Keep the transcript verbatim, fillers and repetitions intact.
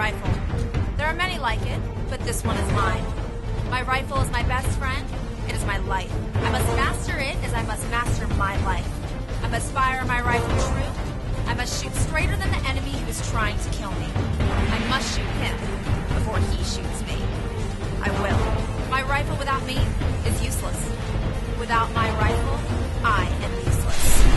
rifle. There are many like it, but this one is mine. My rifle is my best friend. It is my life. I must master it as I must master my life. I must fire my rifle true. I must shoot straighter than the enemy who is trying to kill me. I must shoot him before he shoots me. I will. My rifle without me is useless. Without my rifle, I am useless.